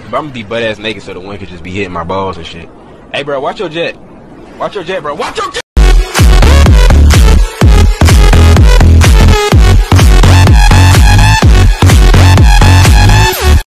But I'm gonna be butt ass naked so the wind could just be hitting my balls and shit. Hey, bro, watch your jet. Watch your jet, bro. Watch your jet!